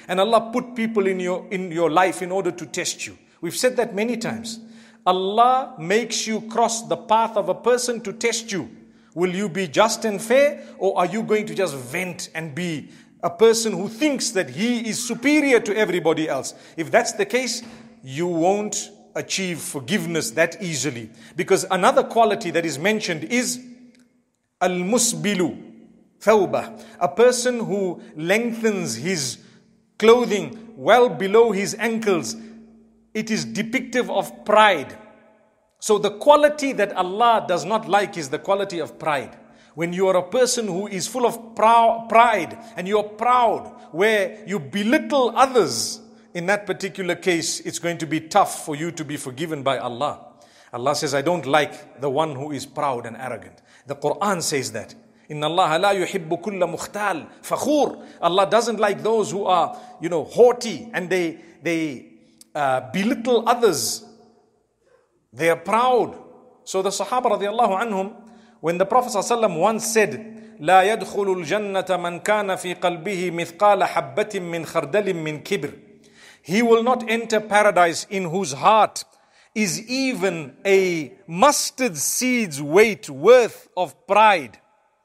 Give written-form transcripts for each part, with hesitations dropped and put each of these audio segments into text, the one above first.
And Allah put people in your life in order to test you. We've said that many times. Allah makes you cross the path of a person to test you. Will you be just and fair, or are you going to just vent and be a person who thinks that he is superior to everybody else? If that's the case, you won't achieve forgiveness that easily. Because another quality that is mentioned is al-musbilu thawbah, a person who lengthens his clothing well below his ankles. It is depictive of pride. So the quality that Allah does not like is the quality of pride. When you are a person who is full of pride and you are proud, where you belittle others, in that particular case, it's going to be tough for you to be forgiven by Allah. Allah says, I don't like the one who is proud and arrogant. The Quran says that. Inna Allah la yuhibbu kulla mukhtal fakhur. Allah doesn't like those who are, haughty and they belittle others. They are proud. So the Sahaba radiallahu anhum, when the Prophet ﷺ once said, لا يدخل الجنة من كان في قلبه مثقال حبة من خردل من كبر. He will not enter paradise in whose heart is even a mustard seed's weight worth of pride.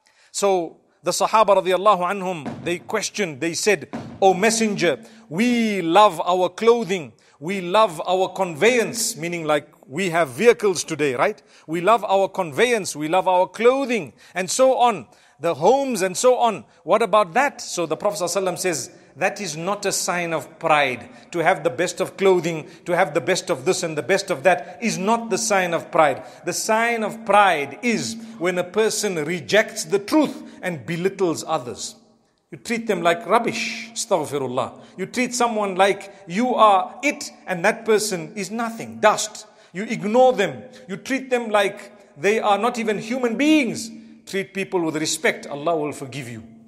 So the Sahaba radiallahu anhum, they questioned, they said, O Messenger, we love our clothing, we love our conveyance, meaning like we have vehicles today, right? We love our conveyance, we love our clothing, and so on, the homes and so on. What about that? So the Prophet ﷺ says, that is not a sign of pride. To have the best of clothing, to have the best of this and the best of that is not the sign of pride. The sign of pride is when a person rejects the truth and belittles others. You treat them like rubbish, astaghfirullah. You treat someone like you are it and that person is nothing, dust. You ignore them. You treat them like they are not even human beings. Treat people with respect. Allah will forgive you.